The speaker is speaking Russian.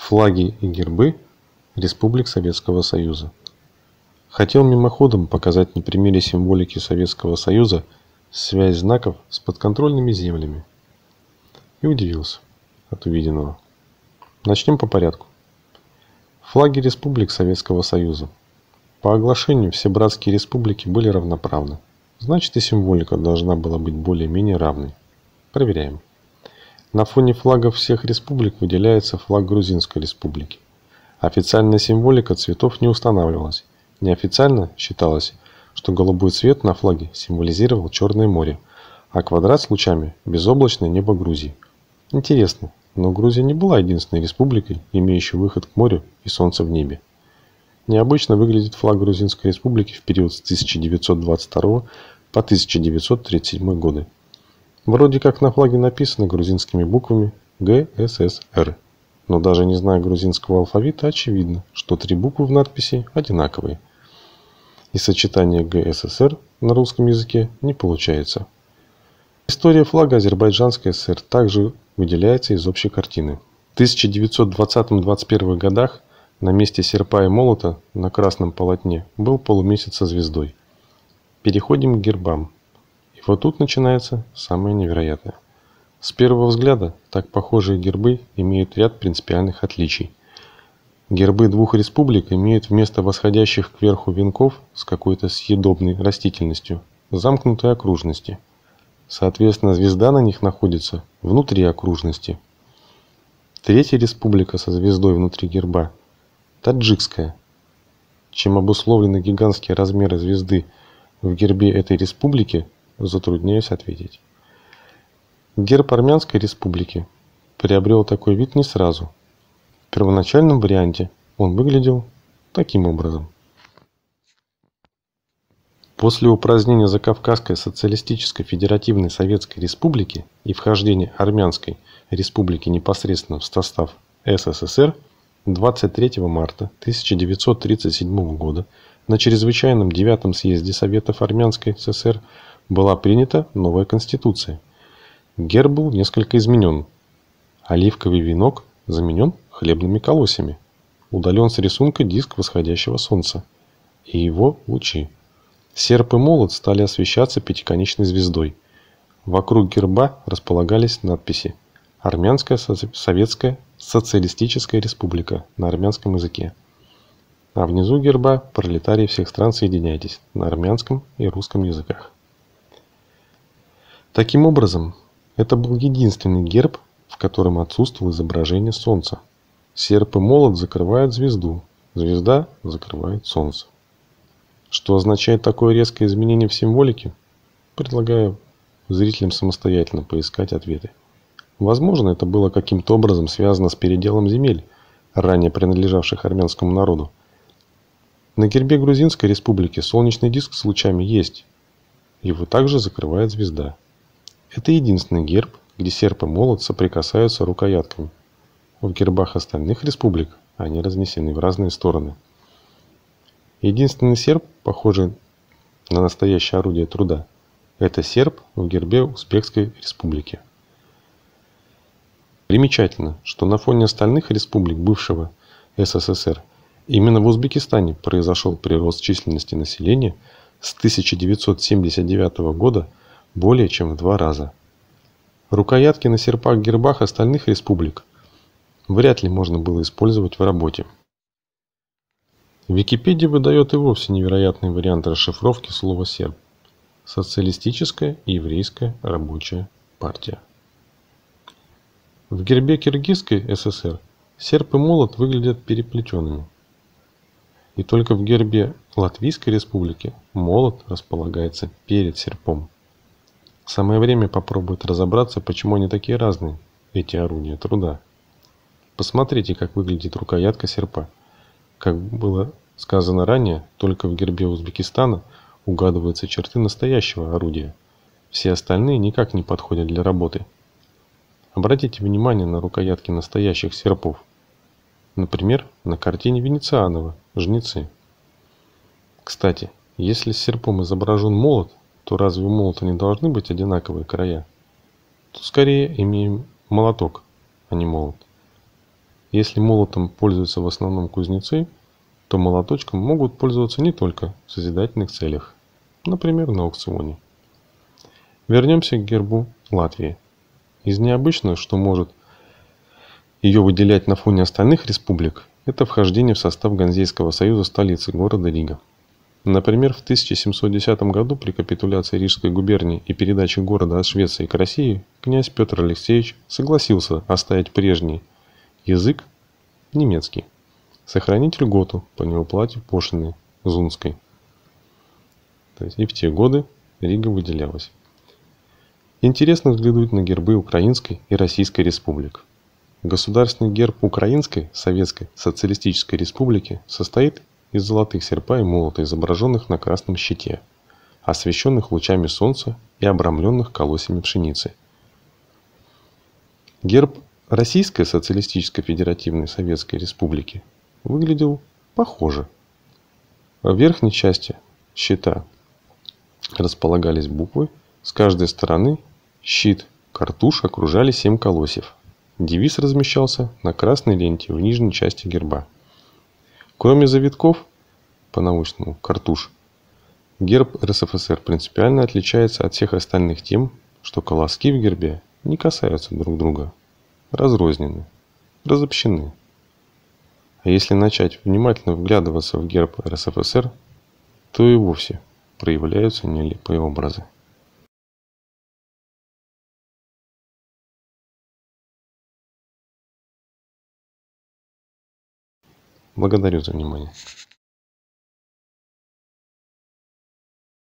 Флаги и гербы республик Советского Союза. Хотел мимоходом показать на примере символики Советского Союза связь знаков с подконтрольными землями. И удивился от увиденного. Начнем по порядку. Флаги республик Советского Союза. По оглашению все братские республики были равноправны. Значит, и символика должна была быть более-менее равной. Проверяем. На фоне флагов всех республик выделяется флаг Грузинской республики. Официальная символика цветов не устанавливалась. Неофициально считалось, что голубой цвет на флаге символизировал Черное море, а квадрат с лучами – безоблачное небо Грузии. Интересно, но Грузия не была единственной республикой, имеющей выход к морю и солнце в небе. Необычно выглядит флаг Грузинской республики в период с 1922 по 1937 годы. Вроде как на флаге написано грузинскими буквами ГССР. Но даже не зная грузинского алфавита, очевидно, что три буквы в надписи одинаковые. И сочетание ГССР на русском языке не получается. История флага Азербайджанской ССР также выделяется из общей картины. В 1920-21 годах на месте серпа и молота на красном полотне был полумесяц со звездой. Переходим к гербам. И вот тут начинается самое невероятное. С первого взгляда так похожие гербы имеют ряд принципиальных отличий. Гербы двух республик имеют вместо восходящих кверху венков с какой-то съедобной растительностью замкнутые окружности. Соответственно, звезда на них находится внутри окружности. Третья республика со звездой внутри герба – таджикская. Чем обусловлены гигантские размеры звезды в гербе этой республики, затрудняюсь ответить. Герб Армянской республики приобрел такой вид не сразу. В первоначальном варианте он выглядел таким образом. После упразднения Закавказской социалистической федеративной Советской Республики и вхождения Армянской республики непосредственно в состав СССР 23 марта 1937 года на чрезвычайном 9-м съезде Советов Армянской ССР была принята новая конституция. Герб был несколько изменен. Оливковый венок заменен хлебными колосьями. Удален с рисунка диск восходящего солнца и его лучи. Серп и молот стали освещаться пятиконечной звездой. Вокруг герба располагались надписи «Армянская Советская Социалистическая Республика» на армянском языке. А внизу герба «Пролетарии всех стран, соединяйтесь» на армянском и русском языках. Таким образом, это был единственный герб, в котором отсутствовало изображение солнца. Серп и молот закрывают звезду, звезда закрывает солнце. Что означает такое резкое изменение в символике? Предлагаю зрителям самостоятельно поискать ответы. Возможно, это было каким-то образом связано с переделом земель, ранее принадлежавших армянскому народу. На гербе Грузинской республики солнечный диск с лучами есть. Его также закрывает звезда. Это единственный герб, где серп и молот соприкасаются рукоятками. В гербах остальных республик они разнесены в разные стороны. Единственный серп, похожий на настоящее орудие труда, это серп в гербе Узбекской республики. Примечательно, что на фоне остальных республик бывшего СССР именно в Узбекистане произошел прирост численности населения с 1979 года более чем в 2 раза. Рукоятки на серпах-гербах остальных республик вряд ли можно было использовать в работе. Википедия выдает и вовсе невероятный вариант расшифровки слова «серб» – Социалистическая и еврейская рабочая партия. В гербе Киргизской ССР серп и молот выглядят переплетенными. И только в гербе Латвийской республики молот располагается перед серпом. Самое время попробовать разобраться, почему они такие разные, эти орудия труда. Посмотрите, как выглядит рукоятка серпа. Как было сказано ранее, только в гербе Узбекистана угадываются черты настоящего орудия. Все остальные никак не подходят для работы. Обратите внимание на рукоятки настоящих серпов. Например, на картине Венецианова «Жнецы». Кстати, если с серпом изображен молот, то разве у молота не должны быть одинаковые края? Тут скорее имеем молоток, а не молот. Если молотом пользуются в основном кузнецы, то молоточком могут пользоваться не только в созидательных целях, например, на аукционе. Вернемся к гербу Латвии. Из необычного, что может ее выделять на фоне остальных республик, это вхождение в состав Ганзейского союза столицы города Рига. Например, в 1710 году при капитуляции Рижской губернии и передаче города от Швеции к России князь Петр Алексеевич согласился оставить прежний язык немецкий, сохранить льготу по неуплате пошлины Зунской. То есть и в те годы Рига выделялась. Интересно взглянуть на гербы Украинской и Российской республик. Государственный герб Украинской Советской Социалистической Республики состоит из золотых серпа и молота, изображенных на красном щите, освещенных лучами солнца и обрамленных колосьями пшеницы. Герб Российской Социалистической Федеративной Советской Республики выглядел похоже. В верхней части щита располагались буквы, с каждой стороны щит, картуш окружали 7 колосьев. Девиз размещался на красной ленте в нижней части герба. Кроме завитков, по-научному картуш, герб РСФСР принципиально отличается от всех остальных тем, что колоски в гербе не касаются друг друга, разрознены, разобщены. А если начать внимательно вглядываться в герб РСФСР, то и вовсе проявляются нелепые образы. Благодарю за внимание.